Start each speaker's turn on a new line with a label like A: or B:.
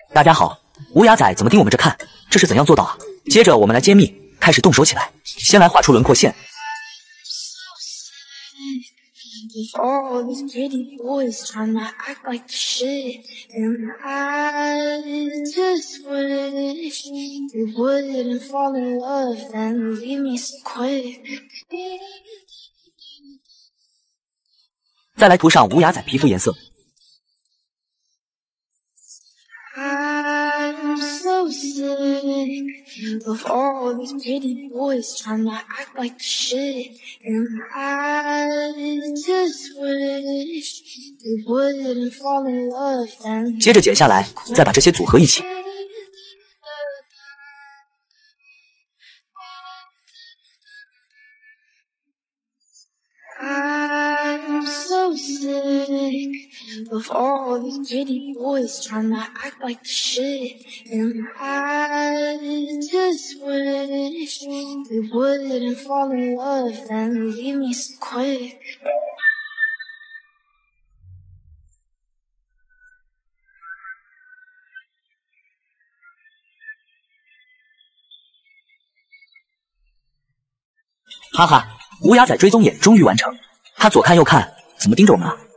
A: 大家好，无牙仔怎么盯我们这看？这是怎样做到啊？接着我们来揭秘，开始动手起来。先来画出轮廓线。
B: With all these pretty boys trying to act like the shit, and I just wish they wouldn't fall in love and leave me so quick.
A: 再来涂上无牙仔皮肤颜色。
B: I'm so sick of all these pretty boys trying to act like the shit, and I just wish they wouldn't fall in love and
A: 接着剪下来，再把这些组合一起。
B: I'm so sick of all these pretty boys trying to act like the shit, and I just wish they wouldn't fall in love and leave me so quick. 哈哈，无牙仔追踪眼终于完成。他左看右看，怎么盯着我们啊？